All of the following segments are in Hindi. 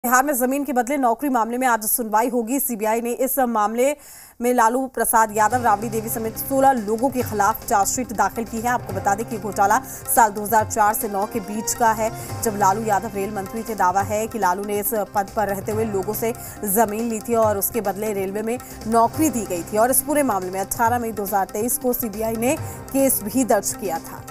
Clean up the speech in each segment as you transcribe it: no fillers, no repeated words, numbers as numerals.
बिहार में जमीन के बदले नौकरी मामले में आज सुनवाई होगी। सीबीआई ने इस मामले में लालू प्रसाद यादव, राबड़ी देवी समेत 16 लोगों के खिलाफ चार्जशीट दाखिल की है। आपको बता दें कि घोटाला साल 2004 से 9 के बीच का है, जब लालू यादव रेल मंत्री थे। दावा है कि लालू ने इस पद पर रहते हुए लोगों से जमीन ली थी और उसके बदले रेलवे में नौकरी दी गई थी। और इस पूरे मामले में 18 मई 2023 को सीबीआई ने केस भी दर्ज किया था।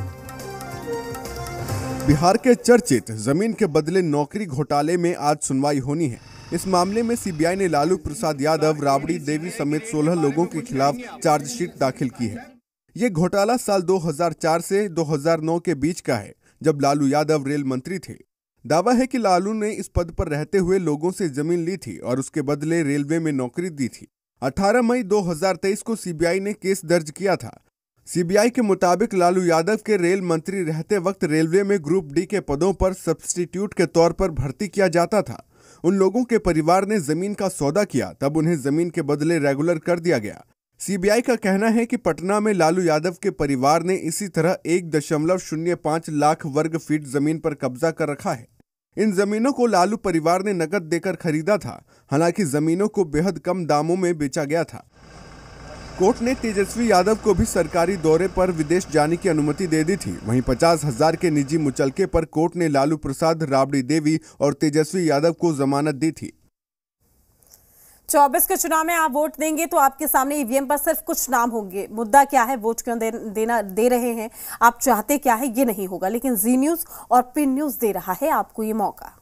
बिहार के चर्चित जमीन के बदले नौकरी घोटाले में आज सुनवाई होनी है। इस मामले में सीबीआई ने लालू प्रसाद यादव, राबड़ी देवी समेत 16 लोगों के खिलाफ चार्जशीट दाखिल की है। ये घोटाला साल 2004 से 2009 के बीच का है, जब लालू यादव रेल मंत्री थे। दावा है कि लालू ने इस पद पर रहते हुए लोगों से जमीन ली थी और उसके बदले रेलवे में नौकरी दी थी। 18 मई 2023 को सीबीआई ने केस दर्ज किया था। सीबीआई के मुताबिक लालू यादव के रेल मंत्री रहते वक्त रेलवे में ग्रुप डी के पदों पर सब्स्टिट्यूट के तौर पर भर्ती किया जाता था। उन लोगों के परिवार ने जमीन का सौदा किया, तब उन्हें जमीन के बदले रेगुलर कर दिया गया। सीबीआई का कहना है कि पटना में लालू यादव के परिवार ने इसी तरह 1.05 लाख वर्ग फीट जमीन पर कब्जा कर रखा है। इन जमीनों को लालू परिवार ने नकद देकर खरीदा था। हालांकि जमीनों को बेहद कम दामों में बेचा गया था। कोर्ट ने तेजस्वी यादव को भी सरकारी दौरे पर विदेश जाने की अनुमति दे दी थी। वहीं 50,000 के निजी मुचलके पर कोर्ट ने लालू प्रसाद, राबड़ी देवी और तेजस्वी यादव को जमानत दी थी। 24 के चुनाव में आप वोट देंगे तो आपके सामने ईवीएम पर सिर्फ कुछ नाम होंगे। मुद्दा क्या है, वोट क्यों दे रहे हैं, आप चाहते क्या है, ये नहीं होगा। लेकिन जी न्यूज और पिन न्यूज दे रहा है आपको ये मौका।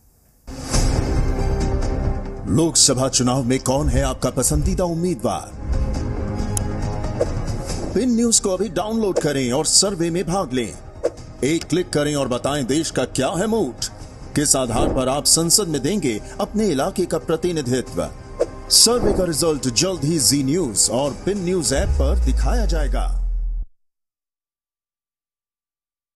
लोकसभा चुनाव में कौन है आपका पसंदीदा उम्मीदवार? पिन न्यूज को अभी डाउनलोड करें और सर्वे में भाग लें। एक क्लिक करें और बताएं देश का क्या है मूड। किस आधार पर आप संसद में देंगे अपने इलाके का प्रतिनिधित्व। सर्वे का रिजल्ट जल्द ही जी न्यूज और पिन न्यूज ऐप पर दिखाया जाएगा।